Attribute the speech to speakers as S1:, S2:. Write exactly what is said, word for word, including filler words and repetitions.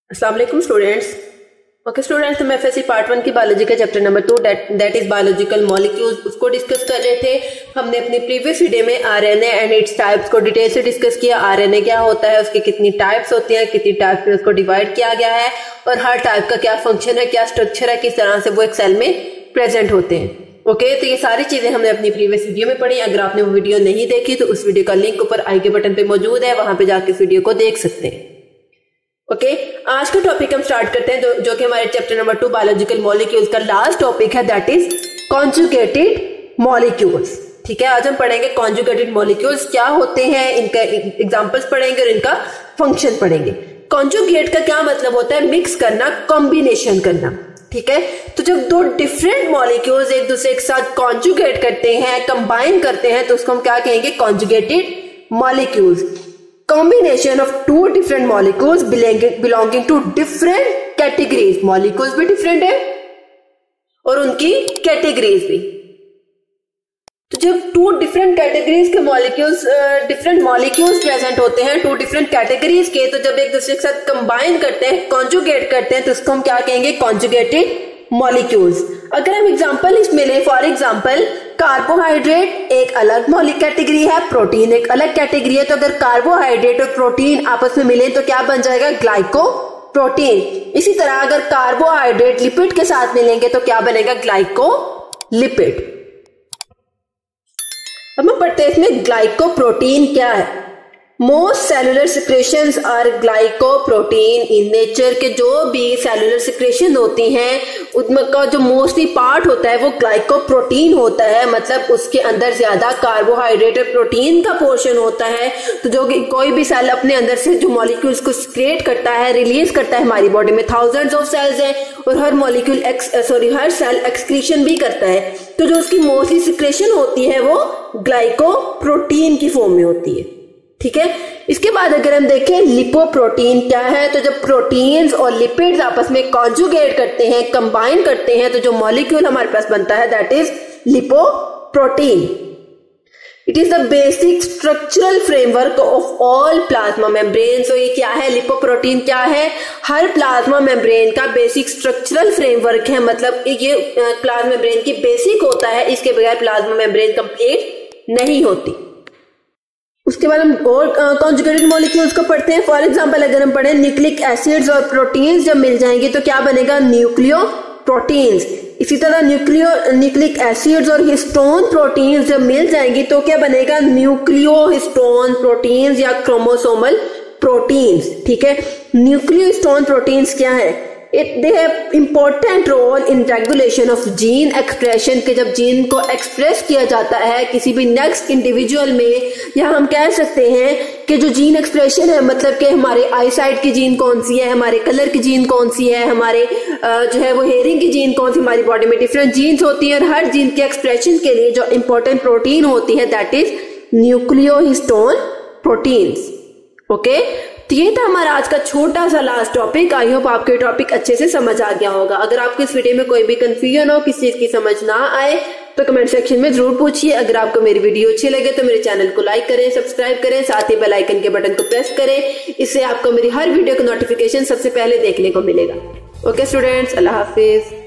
S1: अस्सलाम वालेकुम students. Okay students, हम एफएससी पार्ट वन की बायोलॉजी का chapter number two that is biological molecules उसको डिस्कस कर रहे थे। हमने अपनी प्रीवियस वीडियो में आरएनए एंड इट्स टाइप्स को डिटेल से डिस्कस किया। आरएनए क्या होता है, उसकी कितनी टाइप्स होती हैं, कितनी टाइप्स में उसको डिवाइड किया गया है और हर टाइप का क्या फंक्शन है, क्या स्ट्रक्चर है, किस तरह से वो एक सेल में प्रेजेंट होते हैं। ओके okay, तो ये सारी चीजें हमने अपनी प्रीवियस वीडियो में पढ़ी। अगर आपने वो वीडियो नहीं देखी तो उस वीडियो का लिंक ऊपर आई के बटन पे मौजूद है, वहां पे जाके इस वीडियो को देख सकते हैं। ओके okay, आज का टॉपिक हम स्टार्ट करते हैं जो, जो कि हमारे chapter number two biological molecules का लास्ट टॉपिक है, दैट इज कॉन्जुगेटेड मॉलिक्यूल्स। ठीक है, आज हम पढ़ेंगे कॉन्जुगेटेड मॉलिक्यूल्स क्या होते हैं, इनका एग्जांपल्स पढ़ेंगे और इनका फंक्शन पढ़ेंगे। कॉन्जुगेट का क्या मतलब होता है, मिक्स करना, कॉम्बिनेशन करना। ठीक है, तो जब दो डिफरेंट मॉलिक्यूल्स एक दूसरे के साथ कॉन्जुगेट करते हैं, कंबाइन करते हैं, तो उसको हम क्या कहेंगे, conjugated molecules. Combination of two different molecules belonging to different categories. Molecules भी डिफरेंट है और उनकी कैटेगरीज भी। तो जब टू डिफरेंट कैटेगरीज के मॉलिक्यूल्स डिफरेंट मॉलिक्यूल्स प्रेजेंट होते हैं, टू डिफरेंट कैटेगरीज के, तो जब एक दूसरे के साथ कंबाइन करते हैं, कॉन्जुगेट करते हैं, तो उसको हम क्या कहेंगे, कॉन्जुगेटेड मॉलिक्यूल्स। अगर हम एग्जांपल इसमें लें, फॉर एग्जांपल कार्बोहाइड्रेट एक अलग मॉलिक कैटेगरी है, प्रोटीन एक अलग कैटेगरी है। तो अगर कार्बोहाइड्रेट और प्रोटीन आपस में मिले तो क्या बन जाएगा, ग्लाइको प्रोटीन। इसी तरह अगर कार्बोहाइड्रेट लिपिड के साथ मिलेंगे तो क्या बनेगा, ग्लाइको लिपिड। अब हम पढ़ते हैं इसमें ग्लाइकोप्रोटीन क्या है। Most cellular secretions are glycoprotein in nature के जो भी सेलुलर सिक्रेशन होती हैं उनका जो मोस्टली पार्ट होता है वो ग्लाइकोप्रोटीन होता है। मतलब उसके अंदर ज्यादा कार्बोहाइड्रेट और प्रोटीन का पोर्शन होता है। तो जो कोई भी सेल अपने अंदर से जो मॉलिक्यूल्स को सिक्रेट करता है, रिलीज करता है, हमारी बॉडी में थाउजेंड्स ऑफ सेल्स हैं और हर मॉलिक्यूल सॉरी हर सेल एक्सक्रीशन भी करता है। तो जो उसकी मोस्टली सिक्रेशन होती है वो ग्लाइकोप्रोटीन की फॉर्म में होती है। ठीक है, इसके बाद अगर हम देखें लिपोप्रोटीन क्या है, तो जब प्रोटीन्स और लिपिड्स आपस में कॉन्जुगेट करते हैं, कंबाइन करते हैं, तो जो मॉलिक्यूल हमारे पास बनता है that is lipoprotein. It is the basic structural framework of all plasma membrane. तो ये क्या है, लिपोप्रोटीन क्या है, हर प्लाज्मा मेम्ब्रेन का बेसिक स्ट्रक्चरल फ्रेमवर्क है। मतलब ये प्लाज्मा मेम्ब्रेन की बेसिक होता है, इसके बगैर प्लाज्मा मेम्ब्रेन कंप्लीट नहीं होती। उसके बाद हम और कॉन्जुगेटेड मॉलिक्यूल्स को पढ़ते हैं। फॉर एग्जांपल अगर हम पढ़ें न्यूक्लिक एसिड्स और प्रोटीन्स जब मिल जाएंगे तो क्या बनेगा, न्यूक्लियो प्रोटीन्स। इसी तरह न्यूक्लियो न्यूक्लिक एसिड्स और हिस्टोन प्रोटीन्स जब मिल जाएंगी तो क्या बनेगा, न्यूक्लियो हिस्टोन प्रोटीन्स या क्रोमोसोमल प्रोटीन्स। ठीक है, न्यूक्लियो हिस्टोन प्रोटीन्स क्या है, it they have important role in regulation of gene expression के जब जीन को एक्सप्रेस किया जाता है किसी भी नेक्स्ट इंडिविजुअल में, या हम कह सकते हैं कि जो जीन एक्सप्रेशन है मतलब कि हमारे आई साइट की जीन कौन सी है, हमारे कलर की जीन कौन सी है, हमारे जो है वो हेयरिंग की जीन कौन सी, हमारी बॉडी में डिफरेंट जीन्स होती हैं और हर जीन के एक्सप्रेशन के लिए जो इंपॉर्टेंट प्रोटीन होती है that is nucleo histone proteins. Okay, तो ये था हमारा आज का छोटा सा लास्ट टॉपिक। आई होप आपको टॉपिक अच्छे से समझ आ गया होगा। अगर आपको इस वीडियो में कोई भी कंफ्यूजन हो, किसी चीज की समझ ना आए तो कमेंट सेक्शन में जरूर पूछिए। अगर आपको मेरी वीडियो अच्छी लगे तो मेरे चैनल को लाइक करें, सब्सक्राइब करें, साथ ही बेल आइकन के बटन को प्रेस करें। इससे आपको मेरी हर वीडियो का नोटिफिकेशन सबसे पहले देखने को मिलेगा। ओके स्टूडेंट्स, अल्लाह हाफिज।